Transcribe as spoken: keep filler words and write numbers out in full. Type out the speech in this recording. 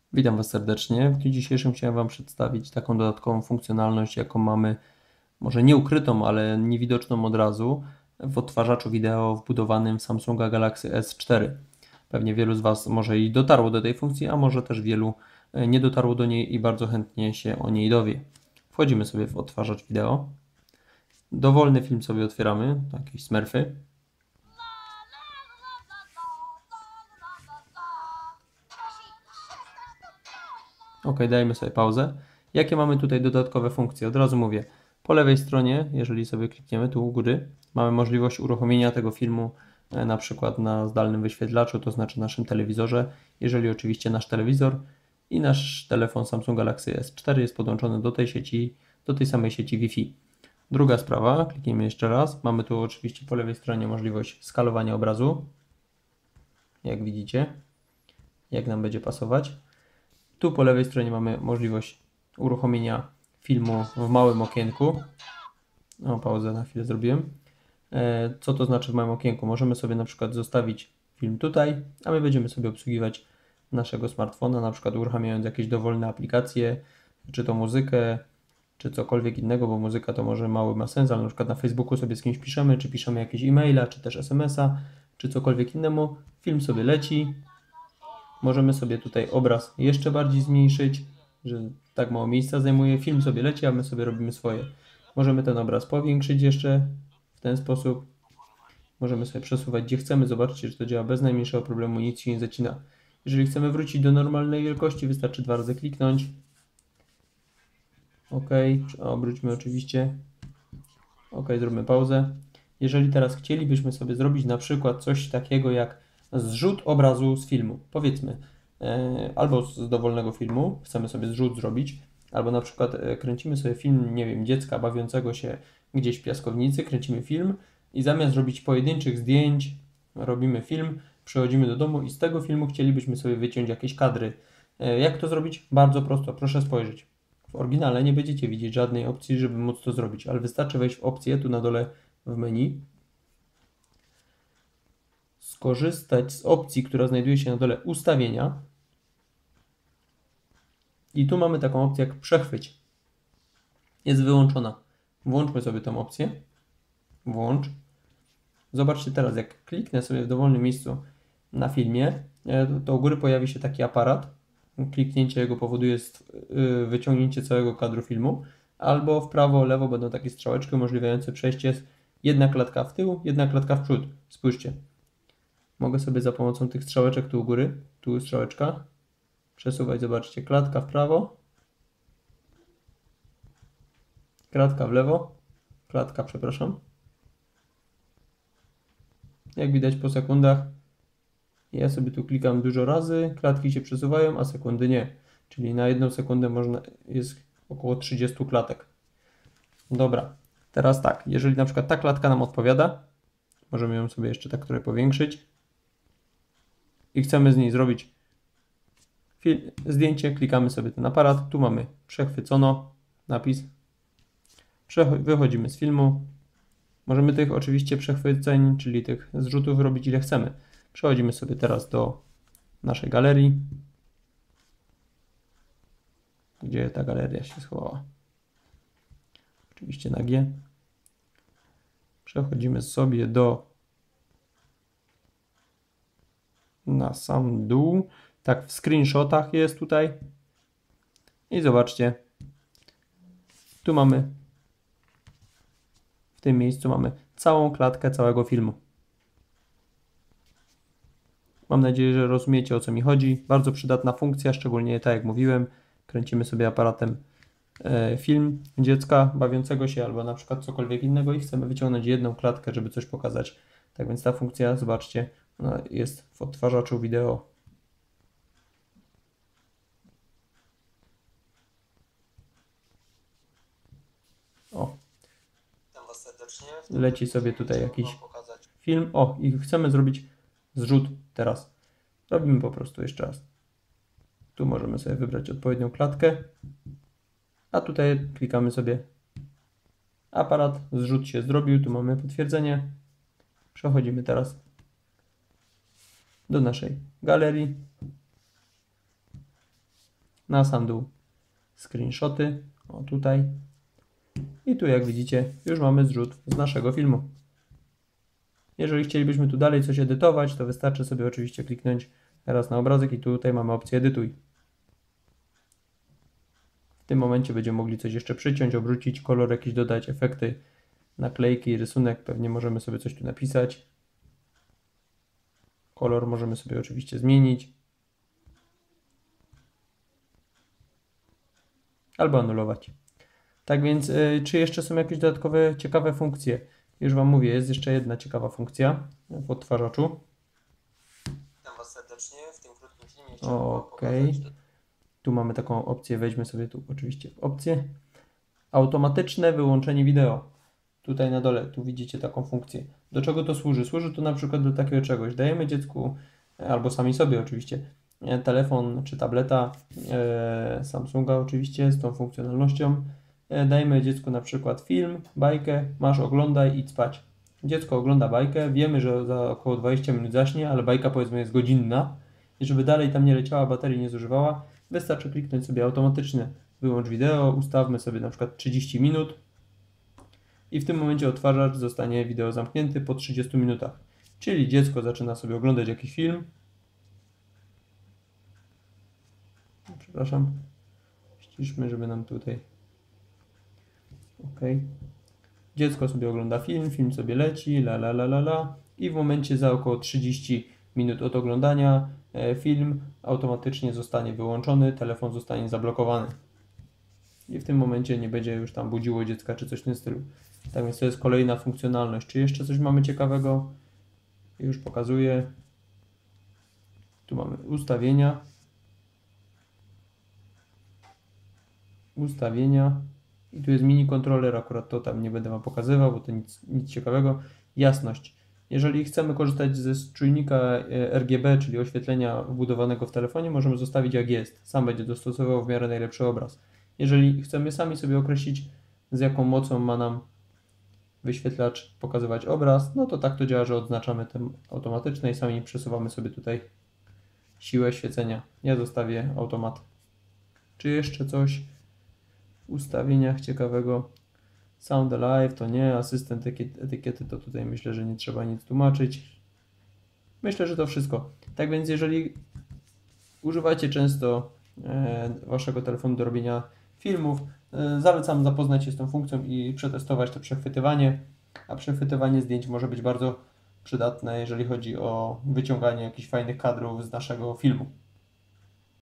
Witam Was serdecznie. W dniu dzisiejszym chciałem Wam przedstawić taką dodatkową funkcjonalność, jaką mamy, może nie ukrytą, ale niewidoczną od razu w odtwarzaczu wideo wbudowanym w Samsunga Galaxy S cztery. Pewnie wielu z Was może i dotarło do tej funkcji, a może też wielu nie dotarło do niej i bardzo chętnie się o niej dowie. Wchodzimy sobie w odtwarzacz wideo. Dowolny film sobie otwieramy, jakieś smurfy. Ok, dajmy sobie pauzę. Jakie mamy tutaj dodatkowe funkcje? Od razu mówię. Po lewej stronie, jeżeli sobie klikniemy tu u góry, mamy możliwość uruchomienia tego filmu e, na przykład na zdalnym wyświetlaczu, to znaczy naszym telewizorze. Jeżeli oczywiście nasz telewizor i nasz telefon Samsung Galaxy S cztery jest podłączony do tej sieci, do tej samej sieci Wi-Fi. Druga sprawa, kliknijmy jeszcze raz. Mamy tu oczywiście po lewej stronie możliwość skalowania obrazu. Jak widzicie, jak nam będzie pasować. Tu po lewej stronie mamy możliwość uruchomienia filmu w małym okienku. O, pauzę na chwilę zrobiłem. Co to znaczy w małym okienku? Możemy sobie na przykład zostawić film tutaj, a my będziemy sobie obsługiwać naszego smartfona, na przykład uruchamiając jakieś dowolne aplikacje, czy to muzykę, czy cokolwiek innego, bo muzyka to może mały ma sens, ale na przykład na Facebooku sobie z kimś piszemy, czy piszemy jakieś e-maila, czy też es em es a, czy cokolwiek innemu. Film sobie leci. Możemy sobie tutaj obraz jeszcze bardziej zmniejszyć, że tak mało miejsca zajmuje. Film sobie leci, a my sobie robimy swoje. Możemy ten obraz powiększyć jeszcze w ten sposób. Możemy sobie przesuwać gdzie chcemy. Zobaczcie, że to działa bez najmniejszego problemu, nic się nie zacina. Jeżeli chcemy wrócić do normalnej wielkości, wystarczy dwa razy kliknąć. OK, obróćmy oczywiście. OK, zróbmy pauzę. Jeżeli teraz chcielibyśmy sobie zrobić na przykład coś takiego jak zrzut obrazu z filmu, powiedzmy, e, albo z dowolnego filmu, chcemy sobie zrzut zrobić, albo na przykład e, kręcimy sobie film, nie wiem, dziecka bawiącego się gdzieś w piaskownicy, kręcimy film i zamiast robić pojedynczych zdjęć, robimy film, przychodzimy do domu i z tego filmu chcielibyśmy sobie wyciąć jakieś kadry. E, jak to zrobić? Bardzo prosto, proszę spojrzeć. W oryginale nie będziecie widzieć żadnej opcji, żeby móc to zrobić, ale wystarczy wejść w opcję tu na dole w menu, skorzystać z opcji, która znajduje się na dole ustawienia i tu mamy taką opcję jak przechwyć. Jest wyłączona. Włączmy sobie tę opcję. Włącz. Zobaczcie teraz, jak kliknę sobie w dowolnym miejscu na filmie, to u góry pojawi się taki aparat. Kliknięcie jego powoduje wyciągnięcie całego kadru filmu, albo w prawo, lewo będą takie strzałeczki umożliwiające przejście z jedna klatka w tył, jedna klatka w przód. Spójrzcie. Mogę sobie za pomocą tych strzałeczek tu u góry, tu strzałeczka, przesuwać, zobaczcie, klatka w prawo, klatka w lewo, klatka, przepraszam. Jak widać po sekundach, ja sobie tu klikam dużo razy, klatki się przesuwają, a sekundy nie. Czyli na jedną sekundę można, jest około trzydzieści klatek. Dobra, teraz tak, jeżeli na przykład ta klatka nam odpowiada, możemy ją sobie jeszcze tak trochę powiększyć i chcemy z niej zrobić zdjęcie, klikamy sobie ten aparat, tu mamy przechwycono, napis, wychodzimy z filmu, możemy tych oczywiście przechwyceń, czyli tych zrzutów robić ile chcemy. Przechodzimy sobie teraz do naszej galerii, gdzie ta galeria się schowała, oczywiście na G. Przechodzimy sobie do na sam dół, tak w screenshotach jest tutaj i zobaczcie, tu mamy, w tym miejscu mamy całą klatkę całego filmu. Mam nadzieję, że rozumiecie, o co mi chodzi. Bardzo przydatna funkcja, szczególnie tak jak mówiłem, kręcimy sobie aparatem e, film dziecka bawiącego się albo na przykład cokolwiek innego i chcemy wyciągnąć jedną klatkę, żeby coś pokazać. Tak więc ta funkcja, zobaczcie, ona jest w odtwarzaczu wideo. O. Leci sobie tutaj jakiś film. O, i chcemy zrobić zrzut teraz. Robimy po prostu jeszcze raz. Tu możemy sobie wybrać odpowiednią klatkę. A tutaj klikamy sobie aparat. Zrzut się zrobił. Tu mamy potwierdzenie. Przechodzimy teraz do naszej galerii. na sam dół screenshoty, o tutaj. I tu jak widzicie już mamy zrzut z naszego filmu. Jeżeli chcielibyśmy tu dalej coś edytować, to wystarczy sobie oczywiście kliknąć raz na obrazek i tutaj mamy opcję edytuj. W tym momencie będziemy mogli coś jeszcze przyciąć, obrócić, kolor jakiś dodać, efekty, naklejki, rysunek, pewnie możemy sobie coś tu napisać. Kolor możemy sobie oczywiście zmienić. Albo anulować. Tak więc, yy, czy jeszcze są jakieś dodatkowe, ciekawe funkcje? Już Wam mówię, jest jeszcze jedna ciekawa funkcja w odtwarzaczu. Witam Was serdecznie w tym krótkim filmie. Okej. Okay. Tu mamy taką opcję, wejdźmy sobie tu oczywiście w opcję. Automatyczne wyłączenie wideo. Tutaj na dole, tu widzicie taką funkcję. Do czego to służy? Służy to na przykład do takiego czegoś. Dajemy dziecku, albo sami sobie oczywiście, telefon czy tableta e, Samsunga oczywiście z tą funkcjonalnością. E, dajemy dziecku na przykład film, bajkę, masz oglądaj, idź spać. Dziecko ogląda bajkę, wiemy, że za około dwadzieścia minut zaśnie, ale bajka powiedzmy jest godzinna i żeby dalej tam nie leciała, baterii nie zużywała, wystarczy kliknąć sobie automatyczne wyłącz wideo, ustawmy sobie na przykład trzydzieści minut i w tym momencie odtwarzacz zostanie wideo zamknięty po trzydziestu minutach. Czyli dziecko zaczyna sobie oglądać jakiś film. Przepraszam. Ściszmy, żeby nam tutaj... Ok. Dziecko sobie ogląda film, film sobie leci, la la la la la i w momencie za około trzydziestu minut od oglądania e, film automatycznie zostanie wyłączony, telefon zostanie zablokowany. I w tym momencie nie będzie już tam budziło dziecka czy coś w tym stylu. Tak więc to jest kolejna funkcjonalność. Czy jeszcze coś mamy ciekawego? Już pokazuję. Tu mamy ustawienia. Ustawienia. I tu jest mini kontroler, akurat to tam nie będę Wam pokazywał, bo to nic, nic ciekawego. Jasność. Jeżeli chcemy korzystać ze czujnika R G B, czyli oświetlenia wbudowanego w telefonie, możemy zostawić jak jest. Sam będzie dostosował w miarę najlepszy obraz. Jeżeli chcemy sami sobie określić, z jaką mocą ma nam wyświetlacz pokazywać obraz, no to tak to działa, że odznaczamy ten automatyczne i sami przesuwamy sobie tutaj siłę świecenia. Ja zostawię automat. Czy jeszcze coś w ustawieniach ciekawego? Sound Alive to nie, asystent etykiety to tutaj myślę, że nie trzeba nic tłumaczyć. Myślę, że to wszystko. Tak więc jeżeli używacie często e, Waszego telefonu do robienia filmów, e, zalecam zapoznać się z tą funkcją i przetestować to przechwytywanie, a przechwytywanie zdjęć może być bardzo przydatne, jeżeli chodzi o wyciąganie jakichś fajnych kadrów z naszego filmu.